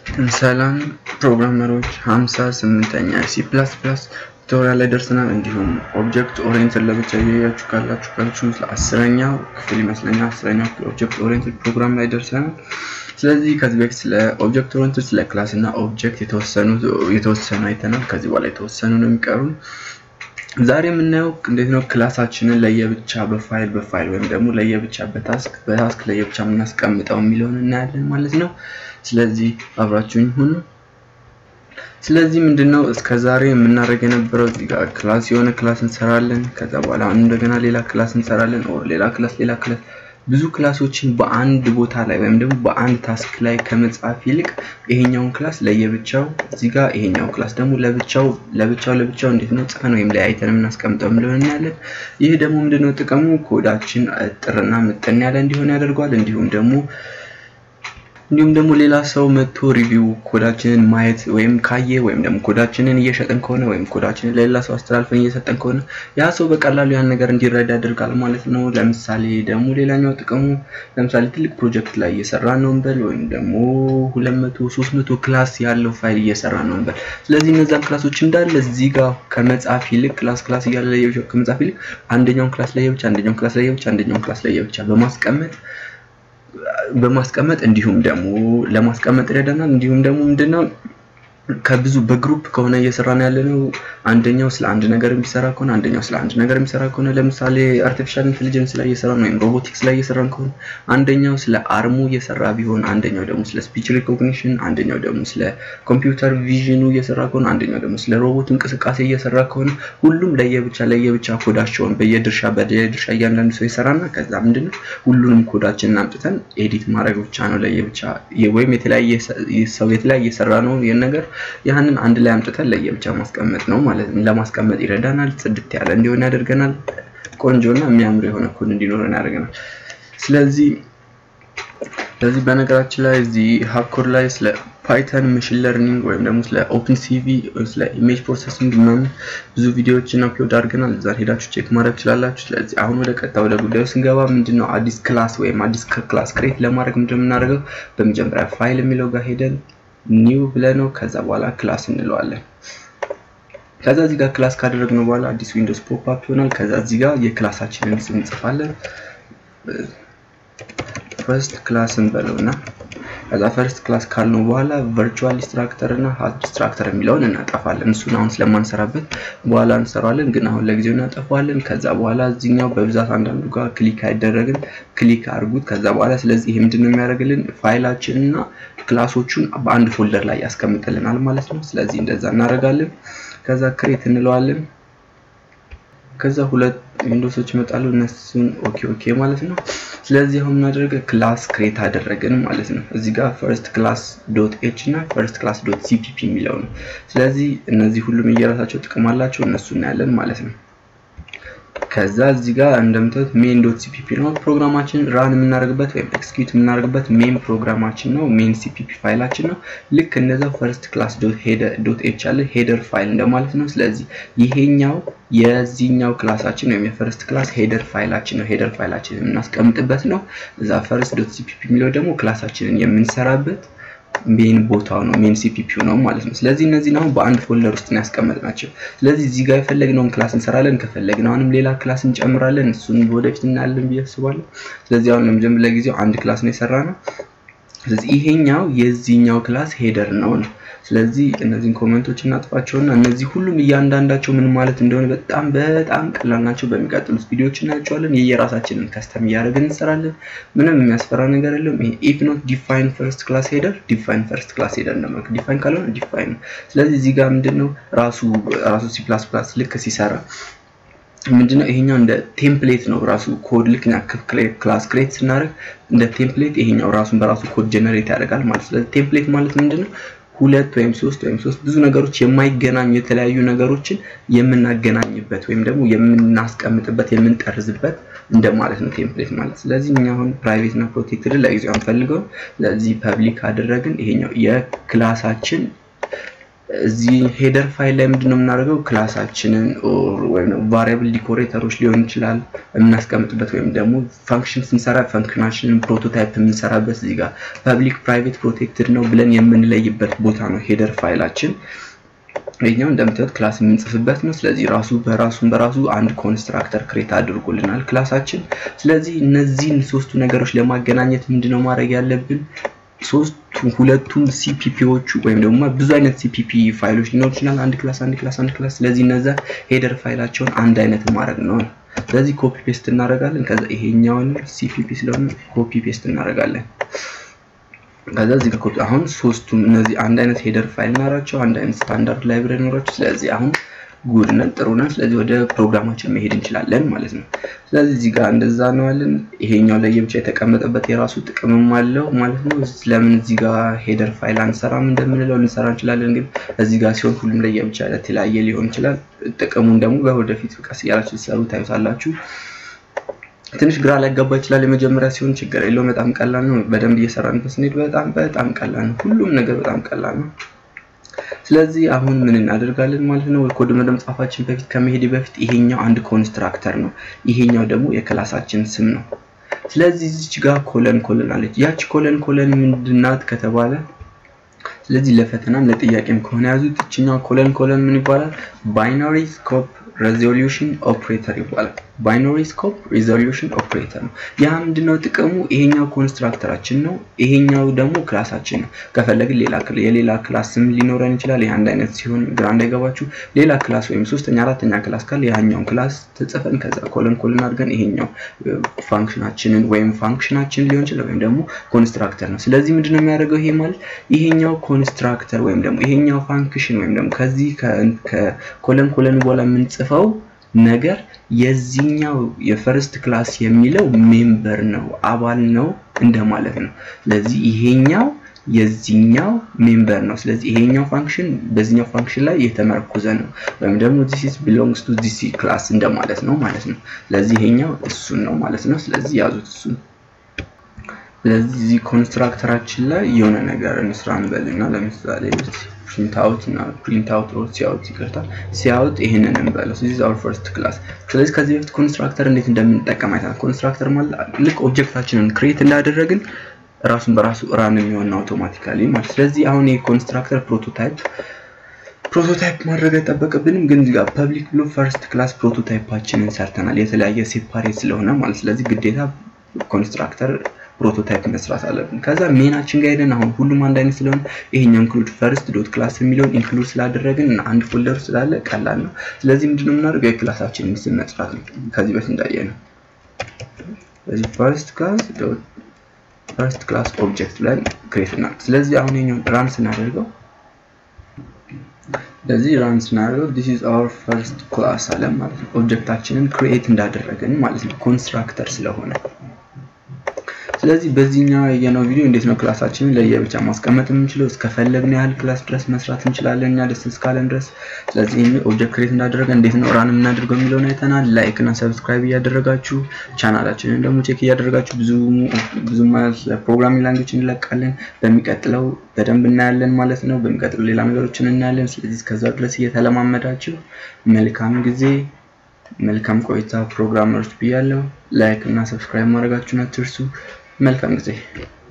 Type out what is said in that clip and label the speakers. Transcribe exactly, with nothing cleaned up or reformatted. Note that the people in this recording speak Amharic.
Speaker 1: ሰላም ፕሮግራመሮች ሃምሳ ስምንተኛ C++ ቱቶሪያል ላይ ደርሰናል። እንዲሁም ኦብጀክት ኦሪየንትድ ለብቻ ያያችሁ ካላችሁ ካላችሁ አስረኛው ክፍል ይመስለኛል አስረኛው ኦብጀክት ኦሪየንትድ ፕሮግራም ላይ ደርሰናል። ስለዚህ ከዚህ በፊት ስለ ኦብጀክት ኦሪየንትድ ስለ ክላስ እና ኦብጀክት የተወሰኑ የተወሰኑ አይተናል። ከዚህ በኋላ የተወሰኑ ነው የሚቀሩን። ዛሬ የምናየው እንዴት ነው ክላሳችንን ለየብቻ በፋይል በፋይል ወይም ደግሞ ለየብቻ በታስክ በታስክ ለየብቻ የምናስቀምጠው የሚለውን እናያለን ማለት ነው። ስለዚህ አብራችሁኝ ሁኑ። ስለዚህ ምንድነው እስከዛሬ የምናደርግ የነበረው እዚህ ጋር ክላስ የሆነ ክላስ እንሰራለን። ከዛ በኋላ እንደገና ሌላ ክላስ እንሰራለን ኦር ሌላ ክላስ ሌላ ክላስ ብዙ ክላሶችን በአንድ ቦታ ላይ ወይም ደግሞ በአንድ ታስክ ላይ ከመጻፍ ይልቅ ይሄኛውን ክላስ ለየብቻው እዚህ ጋር ይሄኛው ክላስ ደግሞ ለብቻው ለብቻው ለብቻው እንዴት ነው ጽፈን ወይም ለያይተን እናስቀምጠው እንደሆነ እናያለን። ይሄ ደግሞ ምንድነው ጥቅሙ ኮዳችን ጥርና ምጥን ያለ እንዲሆን ያደርጋል። እንዲሁም ደግሞ እንዲሁም ደግሞ ሌላ ሰው መጥቶ ሪቪው ኮዳችንን ማየት ወይም ካየ ወይም ደግሞ ኮዳችንን እየሸጠን ከሆነ ወይም ኮዳችንን ለሌላ ሰው አስተላልፈን እየሰጠን ከሆነ ያ ሰው በቀላሉ ያን ነገር እንዲረዳ ያደርጋል ማለት ነው። ለምሳሌ ደግሞ ሌላኛው ጥቅሙ ለምሳሌ ትልቅ ፕሮጀክት ላይ እየሰራን ነው እንበል ወይም ደግሞ ሁለት መቶ ሶስት መቶ ክላስ ያለው ፋይል እየሰራን ነው እንበል። ስለዚህ እነዛን ክላሶች እንዳለ እዚህ ጋር ከመጻፍ ይልቅ ክላስ ክላስ እያለ ለየብቻ ከመጻፍ ይልቅ አንደኛውን ክላስ ለየብቻ አንደኛውን ክላስ ለየብቻ አንደኛውን ክላስ ለየብቻ በማስቀመጥ በማስቀመጥ እንዲሁም ደግሞ ለማስቀመጥ ይረዳናል። እንዲሁም ደግሞ ምንድነው ከብዙ በግሩፕ ከሆነ እየሰራን ያለነው አንደኛው ስለ አንድ ነገር የሚሰራ ከሆነ አንደኛው ስለ አንድ ነገር የሚሰራ ከሆነ ለምሳሌ አርቲፊሻል ኢንተለጀንስ ላይ እየሰራን ወይም ሮቦቲክስ ላይ እየሰራን ከሆነ አንደኛው ስለ አርሙ እየሰራ ቢሆን አንደኛው ደግሞ ስለ ስፒች ሪኮግኒሽን አንደኛው ደግሞ ስለ ኮምፒውተር ቪዥኑ እየሰራ ከሆነ አንደኛው ደግሞ ስለ ሮቦት እንቅስቃሴ እየሰራ ከሆነ ሁሉም ለየብቻ ለየብቻ ኮዳቸውን በየድርሻ በየድርሻ እያንዳንዱ ሰው ይሰራና ከዛ ምንድነው ሁሉንም ኮዳችንን አምጥተን ኤዲት ማድረግ ብቻ ነው ለየብቻ ወይም የተለያየ ሰው የተለያየ እየሰራ ነው የነገር ያንን አንድ ላይ አምጥተን ለየብቻ ማስቀመጥ ነው ማለት ነው። ለማስቀመጥ ይረዳናል። ጽድት ያለ እንዲሆን ያደርገናል። ቆንጆና የሚያምር የሆነ ኮድ እንዲኖረን ያደርገናል። ስለዚህ ስለዚህ በነገራችን ላይ እዚህ ሃኮር ላይ ስለ ፓይተን መሽን ለርኒንግ ወይም ደግሞ ስለ ኦፕንሲቪ ስለ ኢሜጅ ፕሮሰሲንግ ምናምን ብዙ ቪዲዮዎችን አፕሎድ አድርገናል። እዛ ሄዳችሁ ቼክ ማድረግ ትችላላችሁ። ስለዚህ አሁን ወደ ቀጣዩ ወደ ጉዳዩ ስንገባ ምንድነው አዲስ ክላስ ወይም አዲስ ክላስ ክሬት ለማድረግ ምንድነው የምናደርገው? በመጀመሪያ ፋይል የሚለው ጋር ሄደን ኒው ብለነው ከዛ በኋላ ክላስ እንለዋለን። ከዛ እዚህ ጋር ክላስ ካደረግነው በኋላ አዲስ ዊንዶውስ ፖፕ አፕ ይሆናል። ከዛ እዚህ ጋር የክላሳችንን ስም እንጽፋለን። ፈርስት ክላስ እንበለውና ከዛ ፈርስት ክላስ ካልነው በኋላ ቨርቹዋል ዲስትራክተር እና ሃት ዲስትራክተር የሚለውን እናጠፋለን። እሱን አሁን ስለማንሰራበት በኋላ እንሰራዋለን፣ ግን አሁን ለጊዜው እናጠፋዋለን። ከዛ በኋላ እዚህኛው በብዛት አንዳንዱ ጋር ክሊክ አይደረግም፣ ክሊክ አድርጉት። ከዛ በኋላ ስለዚህ ይሄ ምንድነው የሚያደርግልን ፋይላችንና ክላሶቹን በአንድ ፎልደር ላይ ያስቀምጥልናል ማለት ነው። ስለዚህ እንደዛ እናደርጋለን። ከዛ ክሬት እንለዋለን። ከዛ ሁለት ዊንዶውሶች ይመጣሉ፣ እነሱን ኦኬ ኦኬ ማለት ነው። ስለዚህ አሁን እናደርገ ክላስ ክሬት አደረግን ማለት ነው። እዚህ ጋር first class dot h እና first class dot cpp የሚለው ነው። ስለዚህ እነዚህ ሁሉም የራሳቸው ጥቅም አላቸው፣ እነሱ እናያለን ማለት ነው። ከዛ እዚህ ጋር እንደምታዩት main.cpp ነው ፕሮግራማችን ራን የምናደርግበት ወይም ኤክስኪዩት የምናደርግበት ሜን ፕሮግራማችን ነው፣ ሜን cpp ፋይላችን ነው። ልክ እንደዛ first class dot header dot h አለ ሄደር ፋይል እንደማለት ነው። ስለዚህ ይሄኛው የዚህኛው ክላሳችን ወይም የፈርስት ክላስ ሄደር ፋይላችን ነው፣ ሄደር ፋይላችንን የምናስቀምጥበት ነው። እዛ first.cpp የሚለው ደግሞ ክላሳችንን የምንሰራበት ሜን ቦታው ነው፣ ሜን cpp ነው ማለት ነው። ስለዚህ እነዚህ ነው በአንድ ፎልደር ውስጥ ነው ያስቀመጥናቸው። ስለዚህ እዚህ ጋር የፈለግነውን ክላስ እንሰራለን፣ ከፈለግነውንም ሌላ ክላስ እንጨምራለን። እሱን ወደፊት እናያለን ብዬ አስባለሁ። ስለዚህ አሁን ለመጀመሪያ ለጊዜው አንድ ክላስ ነው የሰራነው። ስለዚህ ይሄኛው የዚህኛው ክላስ ሄደር ነው ነው። ስለዚህ እነዚህን ኮሜንቶች እናጥፋቸውና እነዚህ ሁሉም እያንዳንዳቸው ምን ማለት እንደሆነ በጣም በጣም ቀላል ናቸው። በሚቀጥሉት ቪዲዮዎች እናያቸዋለን። የየራሳችንን ከስተም ያደርገን እንሰራለን። ምንም የሚያስፈራ ነገር የለም። ይሄ if not define first class header define first class header እንደማለት define ካልሆነ define። ስለዚህ እዚህ ጋር ምንድነው ራሱ ራሱ C++ ልክ ሲሰራ ምንድነው ይሄኛው እንደ ቴምፕሌት ነው ራሱ ኮድ ልክኛ ክላስ ክሬት ስናደርግ እንደ ቴምፕሌት ይሄኛው ራሱን በራሱ ኮድ ጀነሬት ያደርጋል ማለት። ስለዚህ ቴምፕሌት ማለት ምንድነው ሁለት ወይም ሶስት ወይም ሶስት ብዙ ነገሮች የማይገናኙ የተለያዩ ነገሮችን የምናገናኝበት ወይም ደግሞ የምናስቀምጥበት የምንጠርዝበት እንደማለት ነው ቴምፕሌት ማለት። ስለዚህ እኛ አሁን ፕራይቬት እና ፕሮቴክትድ ለጊዜው አንፈልገው፣ ስለዚህ ፐብሊክ አደረግን። ይሄኛው የክላሳችን እዚህ ሄደር ፋይል ላይ ምንድነው የምናደርገው ክላሳችንን ኦር ወይም ቫሪያብል ዲኮሬተሮች ሊሆን ይችላል እናስቀምጥበት ወይም ደግሞ ፋንክሽን ስንሰራ ፋንክሽናችንን ፕሮቶታይፕ የምንሰራበት እዚህ ጋር ፐብሊክ ፕራይቬት ፕሮቴክትድ ነው ብለን የምንለይበት ቦታ ነው ሄደር ፋይላችን ይሄኛው እንደምታዩት ክላስ የምንጽፍበት ነው ስለዚህ ራሱ በራሱን በራሱ አንድ ኮንስትራክተር ክሬት አድርጎልናል ክላሳችን ስለዚህ እነዚህን ሶስቱ ነገሮች ለማገናኘት ምንድነው ማድረግ ያለብን ሶስቱ ሁለቱም ሲፒፒዎች ወይም ደግሞ ብዙ አይነት ሲፒፒ ፋይሎች ሊኖር ይችላል አንድ ክላስ አንድ ክላስ አንድ ክላስ ስለዚህ እነዛ ሄደር ፋይላቸውን አንድ አይነት ማድረግ ነው ስለዚህ ኮፒ ፔስት እናደርጋለን ከዛ ይሄኛውን ሲፒፒ ስለሆነ ኮፒ ፔስት እናደርጋለን ከዛ እዚህ ጋር ኮፒ አሁን ሶስቱም እነዚህ አንድ አይነት ሄደር ፋይል ናቸው አንድ አይነት ስታንዳርድ ላይብረሪ ናቸው ስለዚህ አሁን ጉድ ነው ጥሩ ነው ስለዚህ ወደ ፕሮግራማችን መሄድ እንችላለን ማለት ነው ስለዚህ እዚህ ጋር እንደዛ ነው አለን ይሄኛው ላይ ብቻ የተቀመጠበት የራሱ ጥቅምም አለው ማለት ነው ስለምን እዚህ ጋር ሄደር ፋይል አንሰራም እንደምንለው እንሰራ እንችላለን ግን እዚህ ጋር ሲሆን ሁሉም ላይ ብቻ ለተለያየ ሊሆን ይችላል ጥቅሙን ደግሞ በወደፊት ቀስ ያላችሁ ሰሩ ታዩታላችሁ ትንሽ ግራ ላይገባ ይችላል የመጀመሪያ ሲሆን ችግር የለውም በጣም ቀላል ነው በደንብ እየሰራንበት ስንሄድ በጣም በጣም ቀላል ነው ሁሉም ነገር በጣም ቀላል ነው ስለዚህ አሁን ምን እናደርጋለን ማለት ነው ኮድ መጻፋችን በፊት ከመሄድ በፊት ይሄኛው አንድ ኮንስትራክተር ነው ይሄኛው ደግሞ የክላሳችን ስም ነው ስለዚህ እዚህ ጋር ኮለን ኮለን አለች ያቺ ኮለን ኮለን ምንድናት ከተባለ ስለዚህ ለፈተናም ለጥያቄም ከሆነ ያዙት እቺኛው ኮለን ኮለን ምን ይባላል ባይናሪ ስኮፕ ሬዞሉሽን ኦፕሬተር ይባላል ባይናሪ ስኮፕ ሬዞሉሽን ኦፕሬተር ነው ያ ምንድነው ጥቅሙ ይሄኛው ኮንስትራክተራችን ነው ይሄኛው ደግሞ ክላሳችን ነው ከፈለግን ሌላ የሌላ ክላስም ሊኖረን ይችላል ይሄ አንድ አይነት ሲሆን ግራንድ አይገባችሁ ሌላ ክላስ ወይም ሶስተኛ አራተኛ ክላስ ካለ ያኛውን ክላስ ተጽፈን ከዛ ኮለን ኮለን አድርገን ይሄኛው ፋንክሽናችንን ወይም ፋንክሽናችን ሊሆን ይችላል ወይም ደግሞ ኮንስትራክተር ነው ስለዚህ ምንድነው የሚያደርገው ይሄ ማለት ይሄኛው ኮንስትራክተር ወይም ደግሞ ይሄኛው ፋንክሽን ወይም ደግሞ ከዚህ ከኮለን ኮለን በኋላ ምን ጽፈው ነገር የዚህኛው የፈርስት ክላስ የሚለው ሜምበር ነው አባል ነው እንደማለት ነው ስለዚህ ይሄኛው የዚህኛው ሜምበር ነው ስለዚህ ይሄኛው ፋንክሽን በዚህኛው ፋንክሽን ላይ የተመረኮዘ ነው ወይም ደግሞ this is belongs to this class እንደማለት ነው ማለት ነው ስለዚህ ይሄኛው እሱ ነው ማለት ነው ስለዚህ ያዙት እሱ ስለዚህ ኮንስትራክተራችን ላይ የሆነ ነገር እንስራን በልና ለምሳሌ print out እና print out or see out ይቀርታል see out ይሄንን እንበለው this is our first class ስለዚህ ከዚህ በፊት ኮንስትራክተር እንዴት እንደምንጠቀም አይተናል ኮንስትራክተር ማለት ልክ ኦብጀክታችንን ክሬት እንዳደረግን ራሱን በራሱ ራን የሚሆን አውቶማቲካሊ ማለት ስለዚህ አሁን ይሄ ኮንስትራክተር ፕሮቶታይፕ ፕሮቶታይፕ ማድረግ አይጠበቅብንም ግን እዚህ ጋር ፐብሊክ ብሎ ፈርስት ክላስ ፕሮቶታይፓችንን ሰርተናል የተለያየ ሴፓሬት ስለሆነ ማለት ስለዚህ ግዴታ ኮንስትራክተር ፕሮቶታይፕ መስራት አለብን ከዛ ሜናችን ጋር ሄደን አሁን ሁሉም አንድ አይነት ስለሆነ ይሄኛው include first dot class የሚለውን include ስላደረግን እና አንድ ፎልደር ስላለ ቀላል ነው ስለዚህ ምንድነው የምናደርገው የክላሳችንን ስም መስራት ነው ከዚህ በፊት እንዳየነው ስለዚህ first class dot first class object ላይ ክሬት እናድርግ ስለዚህ አሁን ይሄኛው ራን ስናደርገው ስለዚህ ራን ስናደርገው this is our first class አለ ማለት ነው ኦብጀክታችንን ክሬት እንዳደረግን ማለት ነው ኮንስትራክተር ስለሆነ ስለዚህ በዚህኛው የነው ቪዲዮ እንዴት ነው ክላሳችንን ለየብቻ ማስቀመጥ የምንችለው እስከፈለግነው ያህል ክላስ ድረስ መስራት እንችላለን እኛ ደስ እስካለን ድረስ ስለዚህ ይሄን ኦብጀክት ክሬት እንዳደረገ እንዴት ነው ራን የምናደርገው የሚለውን አይተናል ላይክ እና ሰብስክራይብ ያደረጋችሁ ቻናላችንን ደግሞ ቼክ ያደረጋችሁ ብዙ ብዙ ማለት ፕሮግራሚንግ ላንጉዌጅ እንለቃለን በሚቀጥለው በደንብ እናያለን ማለት ነው በሚቀጥለው ሌላ ነገሮችን እናያለን ስለዚህ እስከዛው ድረስ እየተለማመዳችሁ መልካም ጊዜ መልካም ቆይታ ፕሮግራመሮች ቢያለው ላይክ እና ሰብስክራይብ ማድረጋችሁን አትርሱ መልካም ጊዜ